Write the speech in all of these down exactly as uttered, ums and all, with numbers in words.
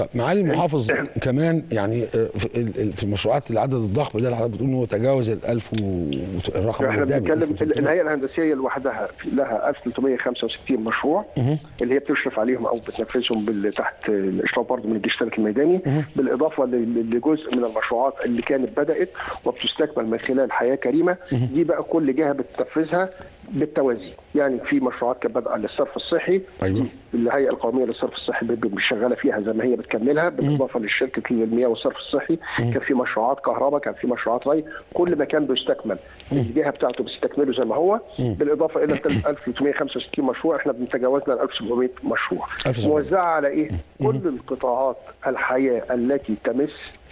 طب معالي المحافظ كمان يعني في في المشروعات العدد الضخم ده اللي حضرتك بتقول ان هو تجاوز ال ألف والرقم احنا بنتكلم الهيئه الهندسيه لوحدها لها ألف وثلاثمائة وخمسة وستين مشروع مه. اللي هي بتشرف عليهم او بتنفذهم تحت الاشراف برضه من الجيش الثالث الميداني، مه. بالاضافه لجزء من المشروعات اللي كانت بدات وبتستكمل من خلال حياه كريمه. مه. دي بقى كل جهه بتنفذها بالتوازي، يعني في مشروعات كانت بادئه للصرف الصحي. أيوة. الهيئه القوميه للصرف الصحي شغاله فيها زي ما هي بتكملها، بالاضافه للشركه المياه والصرف الصحي. كان في مشروعات كهرباء، كان في مشروعات ري، كل ما كان بيستكمل الجهه بتاعته بتستكمله زي ما هو، بالاضافه الى ألف وثلاثمائة وخمسة وستين مشروع. احنا بنتجاوزنا ال ألف وسبعمائة مشروع موزعه على ايه؟ كل القطاعات الحياه التي تمس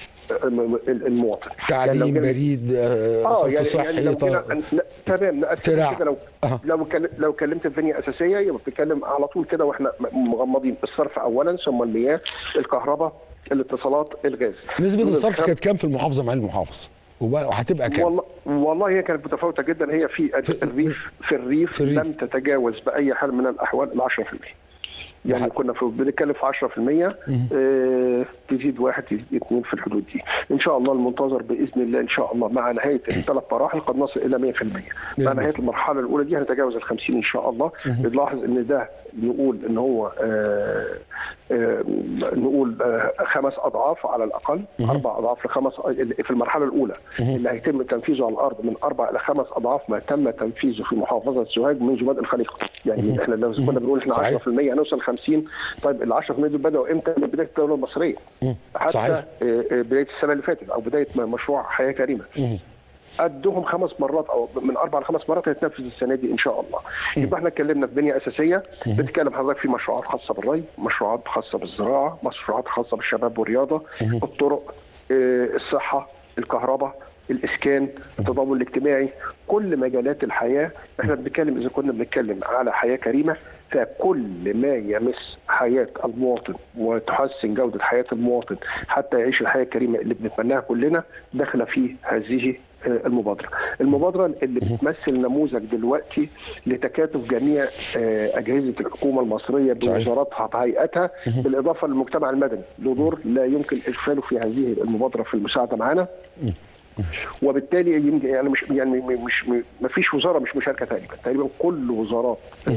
المواطن، تعليم، يعني بريد، صرف يعني صحي، يعني تمام. ترع. كده لو أه. لو لو كلمت في بنيه اساسيه يبقى بتتكلم على طول كده واحنا مغمضين. الصرف اولا، ثم المياه، الكهرباء، الاتصالات، الغاز. نسبه الصرف كانت كام في المحافظه معالي المحافظ؟ وهتبقى كام؟ والله والله هي كانت متفاوته جدا. هي في, في الريف في الريف, في الريف لم تتجاوز باي حال من الاحوال ال عشرة بالمئة. يعني وحد. كنا بنتكلم في عشرة بالمئة، آه تزيد واحد تزيد اثنين في الحدود دي. ان شاء الله المنتظر باذن الله ان شاء الله مع نهايه الثلاث مراحل قد نصل الى مئة بالمئة. مع نهايه المرحله الاولى دي هنتجاوز ال خمسين ان شاء الله. بنلاحظ ان ده نقول ان هو آه آه نقول آه خمس اضعاف على الاقل، مه. اربع اضعاف لخمس في المرحله الاولى، مه. اللي هيتم تنفيذه على الارض من اربع الى خمس اضعاف ما تم تنفيذه في محافظه سوهاج منذ بدء الخليقه. يعني مه. احنا لو كنا بنقول احنا عشرة بالمئة هنوصل خمسين. طيب ال عشرة بالمئة دول بداوا امتى؟ من بدايه الدوله المصريه، مه. حتى صحيح. بدايه السنه اللي فاتت او بدايه مشروع حياه كريمه. مه. قدهم خمس مرات او من اربع لخمس مرات هيتنفذ السنه دي ان شاء الله. يبقى احنا اتكلمنا في بنيه اساسيه، بنتكلم حضرتك في مشروعات خاصه بالري، مشروعات خاصه بالزراعه، مشروعات خاصه بالشباب والرياضه، الطرق، الصحه، الكهرباء، الاسكان، التضامن الاجتماعي، كل مجالات الحياه. احنا بنتكلم اذا كنا بنتكلم على حياه كريمه فكل ما يمس حياه المواطن وتحسن جوده حياه المواطن حتى يعيش الحياه الكريمه اللي بنتمناها كلنا داخله في هذه المبادره. المبادره اللي بتمثل نموذج دلوقتي لتكاتف جميع اجهزه الحكومه المصريه بوزاراتها بهيئاتها، بالاضافه للمجتمع المدني له دور لا يمكن اغفاله في هذه المبادره في المساعده معانا. وبالتالي يعني مش يعني مش ما فيش وزاره مش مشاركه تقريبا، تقريبا كل وزارات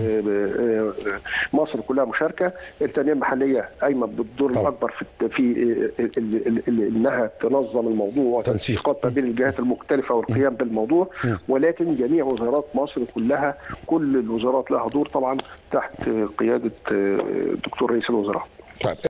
مصر كلها مشاركه. التنميه المحليه قايمه بالدور الاكبر في في انها تنظم الموضوع وتنسيق ما بين الجهات المختلفه والقيام بالموضوع، ولكن جميع وزارات مصر كلها كل الوزارات لها دور طبعا تحت قياده الدكتور رئيس الوزراء.